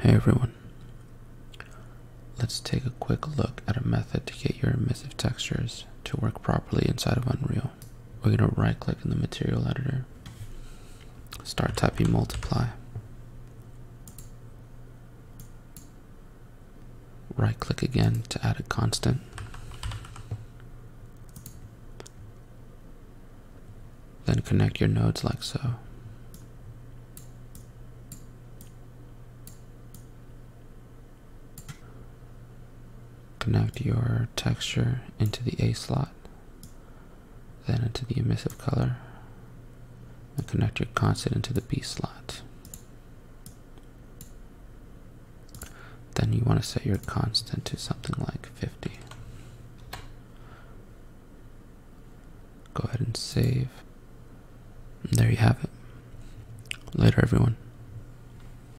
Hey everyone, let's take a quick look at a method to get your emissive textures to work properly inside of Unreal. We're going to right click in the material editor, start typing multiply, right click again to add a constant, then connect your nodes like so. Connect your texture into the A slot, then into the emissive color, and connect your constant into the B slot. Then you want to set your constant to something like 50. Go ahead and save. And there you have it. Later, everyone.